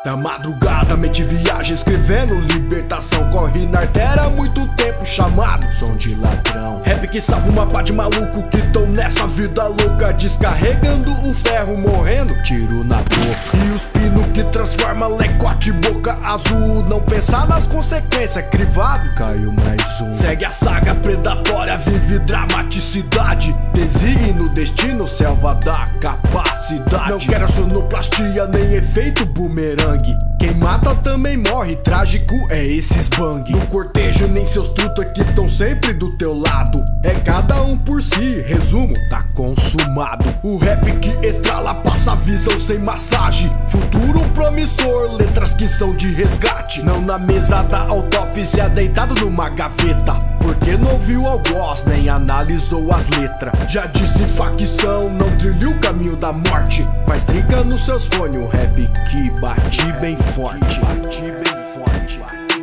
Da madrugada, mente viaja escrevendo libertação. Corre na artéria há muito tempo, chamado som de ladrão. Rap que salva uma pá de maluco que tão nessa vida louca, descarregando o ferro, morrendo, tiro na boca. E os pinos que transforma lecote, boca azul. Não pensar nas consequências, crivado, caiu mais um. Segue a saga predatória, vive dramaticidade. Designe no destino, selva da capacidade. Não quero sonoplastia, nem efeito bumerangue. Quem mata também morre, trágico é esses bang. No cortejo nem seus truta que tão sempre do teu lado. É cada um por si, resumo, tá consumado. O rap que estrala, passa a visão sem massagem. Futuro promissor, letras que são de resgate. Não na mesa da autópsia, deitado numa gaveta. Porque não viu algoz, nem analisou as letras. Já disse facção, não trilhou o caminho da morte. Mas trinca nos seus fones o rap que bate bem forte. Bate bem forte.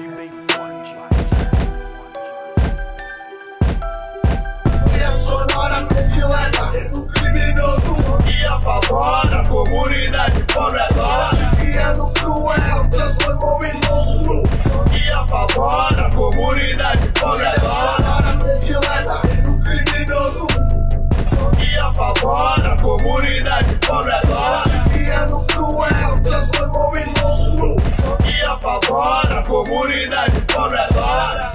Trilha sonora predileta do criminoso que apavora a comunidade pobredosa. Criando cruel, transformou em monstro que apavora a comunidade pobredosa. Sonora predileta do criminoso que apavora a comunidade pobredosa. Criando cruel, transformou em monstro que apavora a comunidade pobredosa.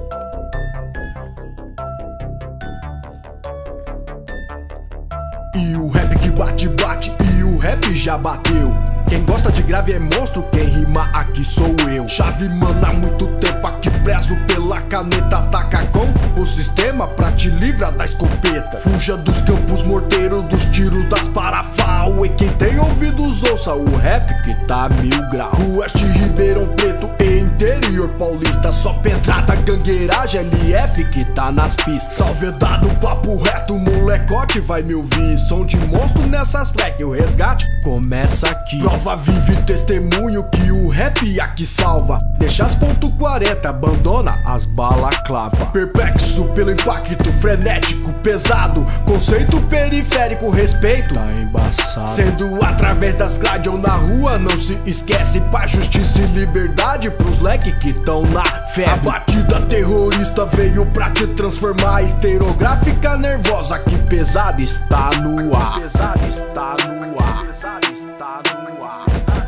E o rap que bate, bate, e o rap já bateu. Quem gosta de grave é monstro, quem rima aqui sou eu. Chave mana há muito tempo aqui prezo pela caneta. Ataca com o sistema pra te livrar da escopeta. Fuja dos campos morteiros, dos tiros das parafal. E quem tem ouvidos ouça o rap que tá 1000 graus. Oeste, Ribeirão Preto e interior paulista. Só pedrada, gangueiragem, LF que tá nas pistas. Salve dado, papo reto, molecote vai me ouvir. Som de monstro nessas flex, o resgate começa aqui. Prova vive testemunho que o rap aqui salva. Deixa as ponto .40, abandona as balaclava. Perplexo pelo impacto frenético, pesado. Conceito periférico, respeito tá embaçado. Sendo através das grades ou na rua, não se esquece. Paz, justiça e liberdade pros leque que tão na febre. A batida terrorista veio pra te transformar. Esterográfica nervosa, que pesado está no ar. Pesado está no ar. Pesado está no ar.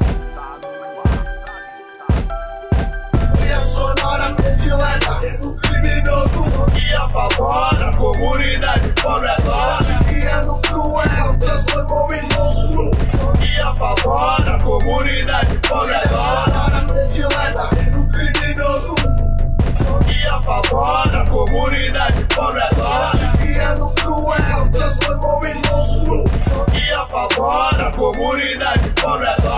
Trilha sonora predileta do criminoso que apavora a comunidade pobredosa. Criando cruel, transformou em monstro que apavora a comunidade pobredosa. Sonora predileta do criminoso que apavora a comunidade pobredosa. Criando cruel, transformou em monstro que apavora a comunidade pobredosa.